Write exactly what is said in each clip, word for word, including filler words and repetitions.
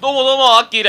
どうもどうも、アッキーです。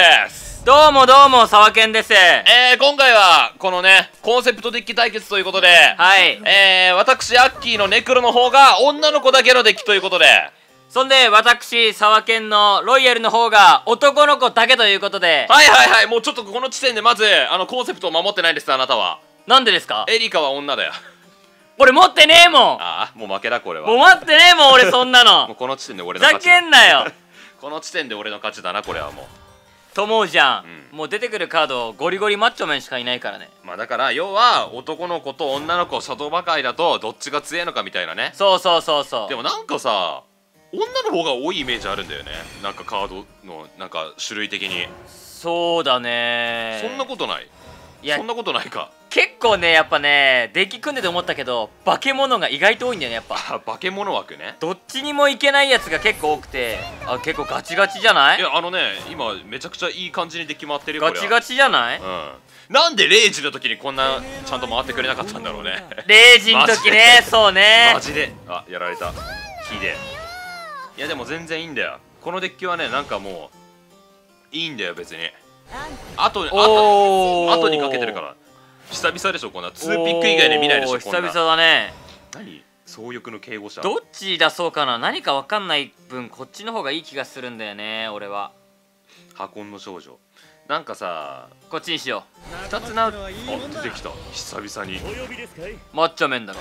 どうもどうも、沢健です。 えー、今回は、このね、コンセプトデッキ対決ということで、 はい。 えー、私、アッキーのネクロの方が、女の子だけのデッキということで、 そんで、私、沢健のロイヤルの方が男の子だけということで。 はいはいはい、もうちょっとこの地点でまず、あの、コンセプトを守ってないんです、あなたは。 なんでですか？ エリカは女だよ。 俺持ってねえもん。 ああ、もう負けだ、これは。 もう待ってねえもん、俺そんなの。 もうこの地点で俺ふざの勝ちだ。 けんなよ。 この地点で俺の勝ちだな、これはもう。 と思うじゃん、 うん、 もう出てくるカードゴリゴリマッチョメンしかいないからね。 まあだから要は男の子と女の子シャドウバ界だとどっちが強いのかみたいなね。 そうそうそうそう。 でもなんかさ、女の方が多いイメージあるんだよね、なんかカードのなんか種類的に。 そうだね。 そんなことない。いやそんなことないか。 結構ね、やっぱね、デッキ組んでて思ったけど化け物が意外と多いんだよね、やっぱ。 あ、化け物枠ね。 どっちにもいけないやつが結構多くて、あ、結構ガチガチじゃない？ いや、あのね、今めちゃくちゃいい感じにデッキ回ってるよ。 ガチガチじゃない？ うん。なんでレイジの時にこんなちゃんと回ってくれなかったんだろうね。 レイジの時ね。そうね、 マジで。あ、やられた。火で。いやでも全然いいんだよ、このデッキはね。なんかもういいんだよ別に。あとあとあとにかけてるから。久々でしょ、こんなツーピック以外で見ないでしょ。 久々だね。 何、総力の警護者。 どっち出そうかな。何か分かんない分こっちの方がいい気がするんだよね、俺は。 箱の少女なんかさ、 こっちにしようふたつな。あ、出てきた久々に。 マッチョメンだろ。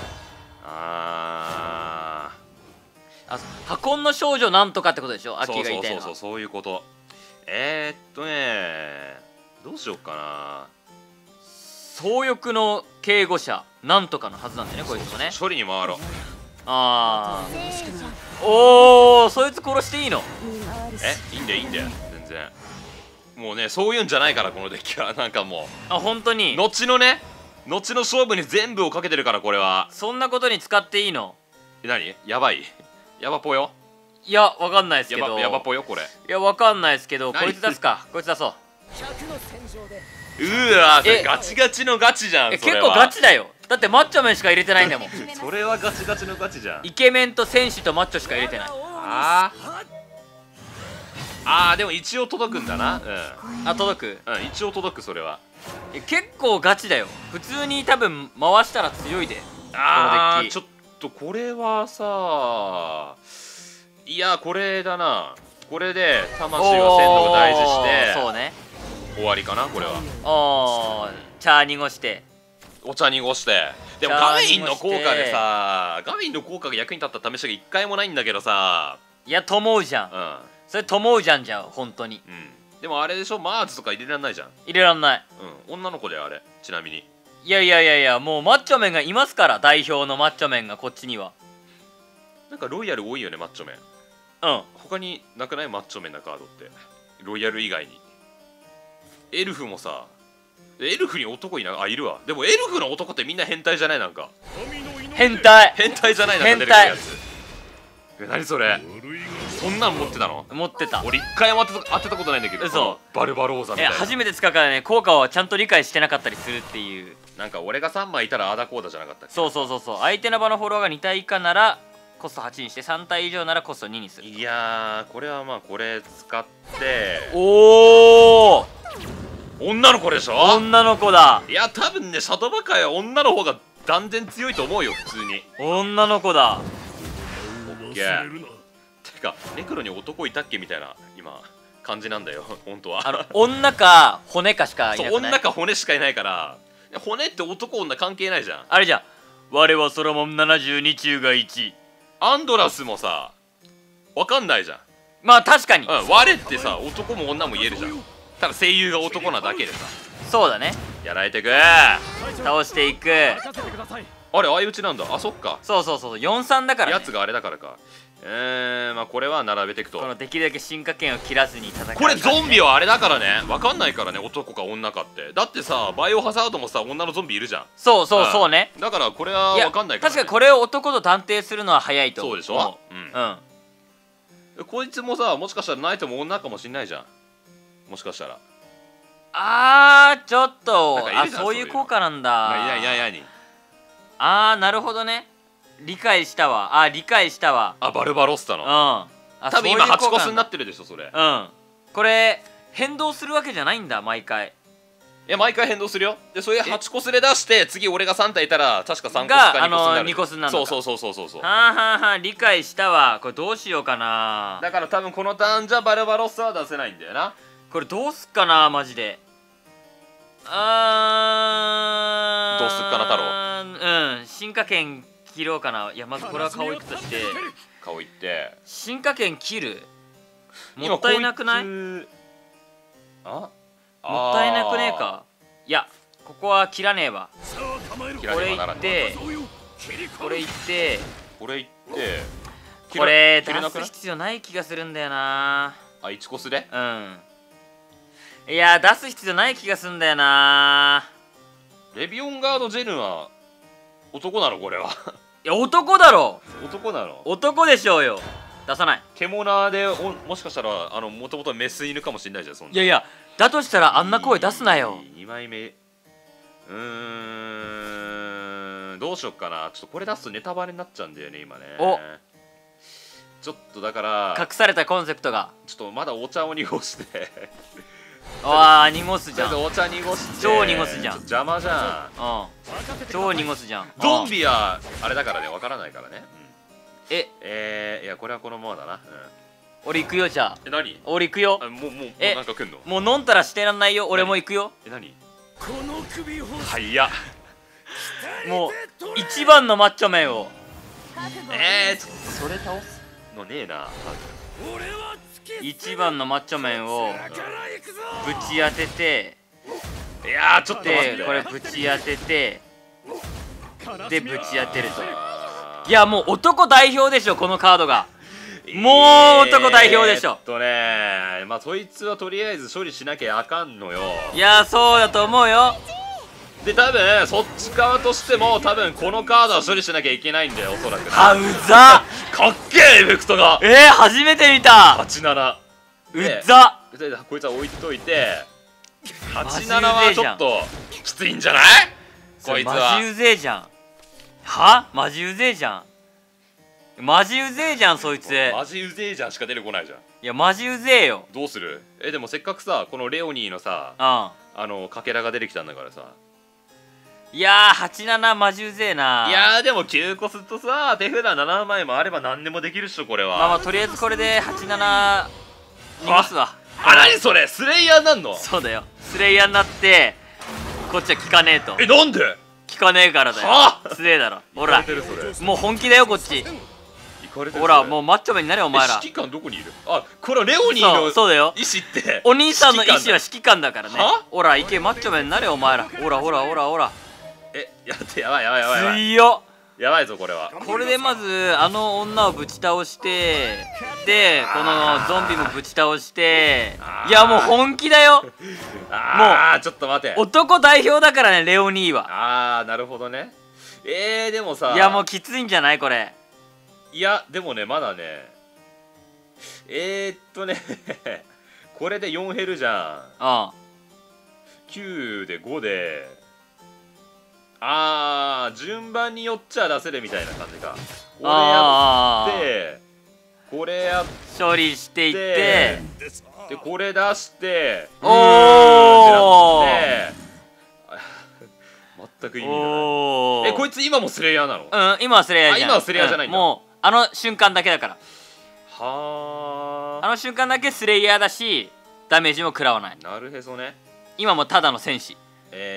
あーあ、箱の少女なんとかってことでしょ、秋が言いたいのは。 そうそうそうそう、そういうこと。えー、っとね、どうしよっかな。 総力の警護者なんとかのはずなんだよね、こいつもね。 処理に回ろう。 ああ、おお、そいつ殺していいの？ え、いいんだよいいんだよ、全然。もうね、そういうんじゃないから、このデッキは。なんかもう、あ、本当に後のね、後の勝負に全部をかけてるから、これは。 そんなことに使っていいの？ え、何、やばいやばぽよ。 いや、わかんないですけど。 やば、やばぽよこれ。 いや、わかんないですけど、こいつ出すか。こいつ出そう。 うーわ、それガチガチのガチじゃん。 え、結構ガチだよ。だってマッチョメンしか入れてないんだもん。 それはガチガチのガチじゃん。 イケメンと戦士とマッチョしか入れてない。 あーあー、でも一応届くんだな。うん、 あ、届く。 うん、一応届く。それはえ、結構ガチだよ。普通に多分回したら強いで。 あー、ちょっとこれはさ、いや、これだな。これで魂は鮮度を大事して、 そうね、 終わりかな、これは。 おー、茶濁して、 お茶濁して。でもガビンの効果でさ、ガビンの効果が役に立った試しが一回もないんだけどさ。 いや、と思うじゃん。 うん、 それと思うじゃんじゃん、本当に。 うん、でもあれでしょ、マーズとか入れらんないじゃん。 入れらんない。 うん、女の子であれ、ちなみに。 いやいやいやいや、もうマッチョメンがいますから、代表のマッチョメンがこっちには。 なんかロイヤル多いよね、マッチョメン。 うん、 他になくない？マッチョメンなカードって、ロイヤル以外に。エルフもさ、エルフに男いな、あ、いるわ。でもエルフの男ってみんな変態じゃない？なんか変態変態じゃない？なんか出てくるやつ。え、何それ、そんなん持ってたの？ 持ってた。 俺一回も当てた当てたことないんだけど。 嘘。 バルバローザみたいな。 え、初めて使うからね、効果をちゃんと理解してなかったりするっていう。 なんか俺がさんまいいたらあーだこーだじゃなかったっけ？ そうそうそうそう、相手の場のフォロワーがに体以下ならコストはちにして、さん体以上ならコストににする。 いやー、これはまあこれ使って、 おお、 女の子でしょ？ 女の子だ。 いや、多分ね、シャドバ界は女の方が断然強いと思うよ、普通に。 女の子だ。 オッケー。てか、ネクロに男いたっけみたいな今感じなんだよ、本当は。 あの女か骨かしかいなくない？ そう、女か骨しかいないから。骨って男女関係ないじゃん。 あれじゃん、我はソロモンななじゅうに中がいち。 アンドラスもさ、わかんないじゃん。 まあ確かに、 うん、我ってさ、男も女も言えるじゃん。ただ声優が男なだけでさ。 そうだね、 やられてく。 倒していく。 あれ、相打ちなんだ。あ、そっか。 そうそうそう、よんさんだからね。 やつがあれだからか。えー、まあこれは並べていくと。 このできるだけ進化権を切らずに戦う。 これゾンビはあれだからね、わかんないからね、男か女かって。だってさ、バイオハザードもさ、女のゾンビいるじゃん。 そうそうそうね、 だからこれはわかんないから、ね、 確かにこれを男と断定するのは早いと思う。 そうでしょ。うん、 うん、 こいつもさ、もしかしたらナイトも女かもしんないじゃん、もしかしたら。 あー、ちょっと、あ、 なんかいるじゃんそういう効果なんだ。 いやいやいやに。 あー、なるほどね、理解したわ。あー、理解したわ。 あ、バルバロスタの。 うん、あ、 多分今はちコスになっってるでしょ、それ。 うん、 これ変動するわけじゃないんだ毎回。 いや毎回変動するよ。でそれはちコスで出して次俺がさん体いたら確かさんコスがかにコスになる。 あのにコスになるのか。 そうそうそうそうそう。 はあはあはあ理解したわ。これどうしようかな。 だから多分このターンじゃバルバロッサは出せないんだよな。 これどうすっかなマジで。あーどうすっかな太郎。 うん進化剣切ろうかな。いやまずこれは顔いくとして顔いって進化剣切る。もったいなくない？ 今こいつあもったいなくねえか。いやここは切らねえわ。 切らこれねばならんいってこれいってこれいってこれ出切れなくないす必要ない気がするんだよな。 あいちコスでうんいや出す必要ない気がするんだよな。 レビオンガードジェヌは男なのこれは。 いや男だろ。 男なの。 男でしょうよ。出さない。 獣でおもしかしたらあのもともとメス犬かもしれないじゃんそんな。 いやいやだとしたらあんな声出すなよ。 にまいめうーんどうしよっかな。ちょっとこれ出すとネタバレになっちゃうんだよね今ね。 おちょっとだから隠されたコンセプトが。 ちょっとまだお茶を濁してああ濁すじゃん。うんお茶濁して超濁すじゃん。 邪魔じゃん。 超濁すじゃん。 ゾンビはあれだからねわからないからね。 ええー、いやこれはこのままだな。 俺行くよじゃあ。 え何？ 俺行くよ。 もうもうもうえなんか来んの？ もう飲んだらしてらんないよ。俺も行くよ。 え何？はいや。 もう一番のマッチョメンを。 えー、ちょっとそれ倒すのねえな。 一番のマッチョメンをぶち当てて、 いやーちょっと待ってでこれぶち当ててでぶち当てると。 あーいやもう男代表でしょこのカードが。もう男代表でしょ。 えーっとねまあそいつはとりあえず処理しなきゃあかんのよ。 いやそうだと思うよ。 で多分そっち側としても多分このカードは処理しなきゃいけないんだよおそらく。 あうざかっけえエフェクトがえー、初めて見た。 はちななうざでこいつは置いといてはちマジななはうぜえじゃんちょっときついんじゃないこいつマは。 ジうぜえじゃん。はマジうぜえじゃん。マジうぜえじゃんそいつ。いマジうぜえじゃんしか出てこないじゃん。 やマジうぜえよ。 どうする？えでもせっかくさこのレオニーのさうんあのかけらが出てきたんだからさ。 いやーはちななマジうぜえな。 いやーでもきゅうコスとさ手札ななまいもあれば何でもできるっしょこれは。 まあまあとりあえずこれではちななにますわ。 あ何それスレイヤーなんの？ そうだよスレイヤーになってこっちは効かねえと。 えなんで？ 効かねえからだよ。 はあすげえだろ。ほらイカれてるそれ。 もう本気だよこっち。 イカれてるほらもうマッチョメンになれよおお前ら。 指揮官どこにいる？あこれレオニーそうのそうだよ。 意思ってお兄さんの意思は指揮官だ指揮官だからね。 はほら行けマッチョメンになれよお前ら。ほらほらほらほらえやってやばいやばいやばいやばい強っ。 やばいぞこれは。 これでまずあの女をぶち倒してでこのゾンビもぶち倒していやもう本気だよ。 ああちょっと待て。 男代表だからねレオニーは。 ああなるほどね。えー、でもさいやもうきついんじゃないこれ。 いやでもねまだねえー、っとねこれでよん減るじゃん。 うんきゅうでごであー順番によっちゃ出せるみたいな感じか。これやあってこれやっ処理していっててでこれ出しておうーーんってなって全く意味がない。 おーえこいつ今もスレイヤーなの？ うん今はスレイヤーじゃん。 あ今はスレイヤーじゃないんだうもうあの瞬間だけだから。 はあの瞬間だけスレイヤーだしダメージも食らわない。 あなるへそね。 今もただの戦士。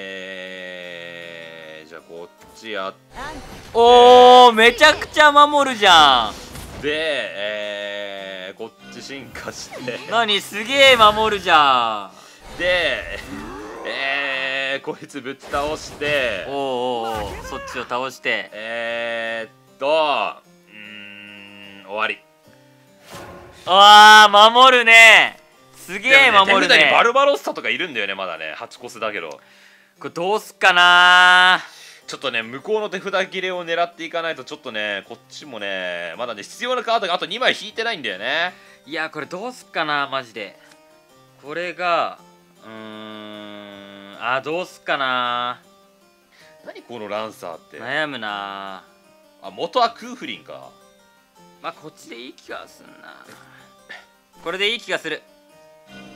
えー、じゃあこっちやっおーめちゃくちゃ守るじゃん。 てえー、こっち進化して何すげえ守るじゃん。 でえー、こいつぶっ倒しておーおーおーそっちを倒してえー、っとうーん終わり。 あー守るね。すげえでもね守るね。 手札にバルバロッサとかいるんだよねまだねはちコスだけど。 これどうすっかな。 ちょっとね向こうの手札切れを狙っていかないとちょっとねこっちもねまだね必要なカードがあとにまい引いてないんだよね。 いやこれどうすっかなマジで。これがうーんあーどうすっかな。 何このランサーって悩むな。 あ元はクーフリンか。 まあこっちでいい気がすんな。これでいい気がする。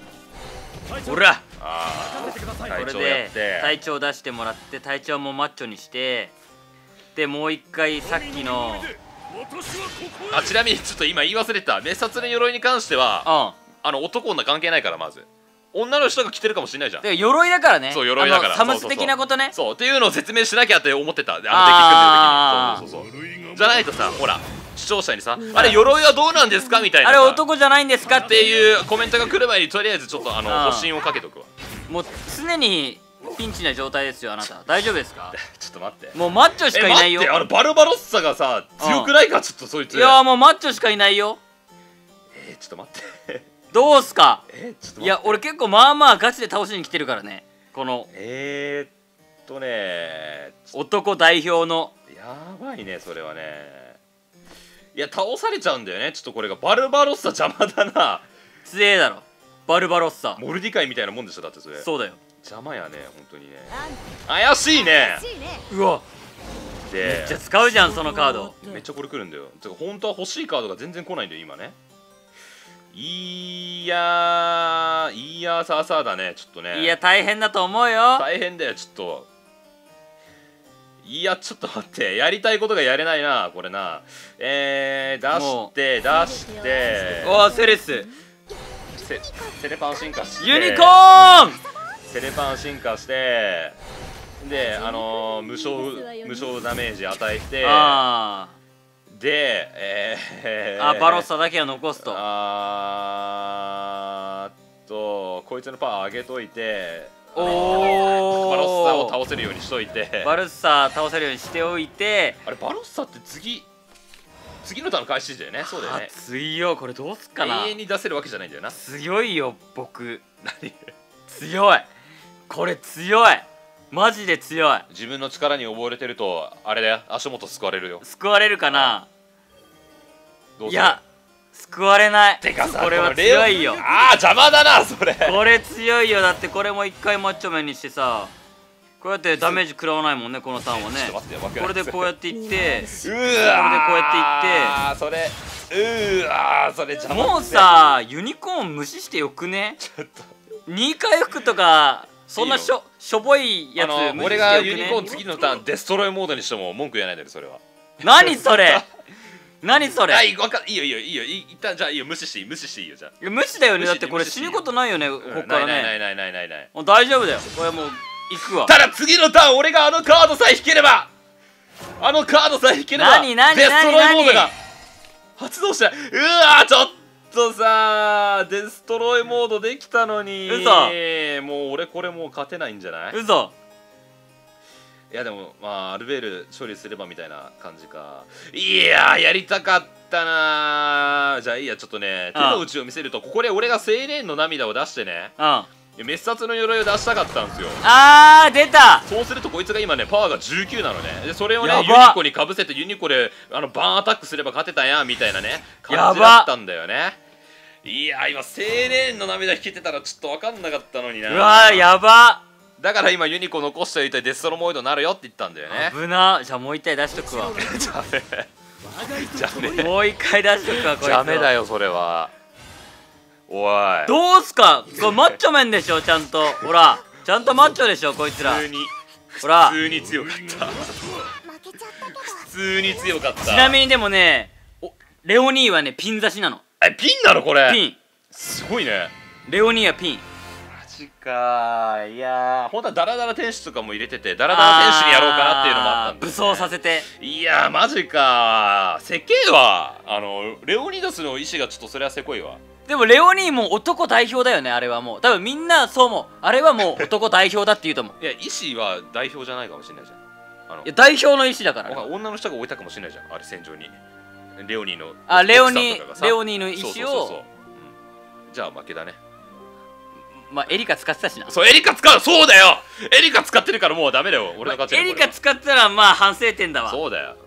ほらああこ隊長れやってで隊長出してもらって隊長もマッチョにしてでもう一回さっきのあちなみにちょっと今言い忘れてた滅殺の鎧に関してはうんあの男女関係ないからまず女の人が着てるかもしれないじゃんで鎧だからねそう鎧だからあのサムス的なことねそうっていうのを説明しなきゃって思ってたあのデッキあー組んでる時にそうそうそうじゃないとさほら視聴者にさあれ鎧はどうなんですかみたいなあされ男じゃないんですかっってていうコメントが来る前にとりあえずちょっとあのあー保身をかけとくわもう常にピンチな状態ですよあなた大丈夫ですかちょっと待ってもうマッチョしかいないよえ待ってあのバルバロッサがさ強くないかちょっとそいついやもうマッチョしかいないよえー、ちょっと待ってどうすかえー、ちょっと待っていや俺結構まあまあガチで倒しに来てるからねこのえー、っとね男代表のやばいねそれはねいや倒されちゃうんだよねちょっとこれがバルバロッサ邪魔だな強えだろバルバロッサモルディカイみたいなもんでしょだってそれそうだよ邪魔やね本当にね怪しいねうわでめっちゃ使うじゃんそのカードめっちゃこれ来るんだよてか本当は欲しいカードが全然来ないんだよ今ねいやーいやーさあさあだねちょっとねいや大変だと思うよ大変だよちょっといやちょっと待ってやりたいことがやれないなこれなえー、出して出しておおセレスセセレパン進化してユニコーンセレパン進化してであのー、無償無償ダメージ与えてあでえー、 ーあバロッサだけは残すとあーっとこいつのパワー上げといておバおロッサを倒せるようにしといてバルッサ倒せるようにしておいてあれバロッサって次次のターン開始だよねそうだよね熱いよこれどうすっかな永遠に出せるわけじゃないんだよな強いよ僕何強いこれ強いマジで強い自分の力に溺れてるとあれだよ足元救われるよ救われるかなどうするいや救われないてかさこれはこのレオ強いよああ邪魔だなそれこれ強いよだってこれも一回マッチョメンにしてさこうやってダメージ食らわないもんねこのターンはねちょっと待ってよこれでこうやっていってうわーこれでこうやあーそれうわーそれ邪魔もうさユニコーン無視してよくねちょっとに回復とかそんなしょしょぼいやつあの無視俺がユしてよくねニコーン次のターンデストロイモードにしても文句言えないんだよそれは何それ何それはいわかいいよいいよいいよい一旦じゃあいいよ無視していい無視していいよじゃあいや無視だよね無視だってこれ死ぬことないよねこうんっからねないないないないないないもう大丈夫だよこれもう行くわただ次のターン俺があのカードさえ引ければあのカードさえ引ければ何何デストロイモードが何発動したうわーちょっとさデストロイモードできたのに嘘もう俺これもう勝てないんじゃない嘘いやでもまあアルベール処理すればみたいな感じかいやーやりたかったなーじゃあいいやちょっとね手の内を見せるとここで俺が青年の涙を出してねうん滅殺の鎧を出したかったんですよあー出たそうするとこいつが今ねパワーがじゅうきゅうなのねでそれをねやばユニコにかぶせてユニコであのバーンアタックすれば勝てたやんみたいなね感じだったんだよねいやー今青年の涙引けてたらちょっと分かんなかったのになうわーやばだから今ユニコ残しておいてデストロモイドになるよって言ったんだよね危なじゃあもう一回出しとくわじゃめじゃめもう一回出しとくわこいつじゃめだよそれはおいどうすかこれマッチョメンでしょちゃんとほらちゃんとマッチョでしょこいつら普通にほら普通に強かった普通に強かったちなみにでもねおレオニーはねピン刺しなのえピンなのこれピンすごいねレオニーはピンマジかーいやーほんとはダラダラ天使とかも入れててダラダラ天使にやろうかなっていうのもあったんで、 武装させていやーマジかーせけえわあのレオニダスの意志がちょっとそれはせこいわでもレオニーも男代表だよねあれはもう多分みんなそう思うあれはもう男代表だって言うと思ういや意志は代表じゃないかもしれないじゃんあのいや代表の意思だからお女の人が置いたかもしれないじゃんあれ戦場にレオニーのあレオニ奥さんとかがさーレオニーの意そうそう思をそうそううんじゃあ負けだねまあエリカ使ってたしなそうエリカ使うそうだよエリカ使ってるからもうダメだよ俺の勝ちだよエリカ使ってたらまあ反省点だわそうだよ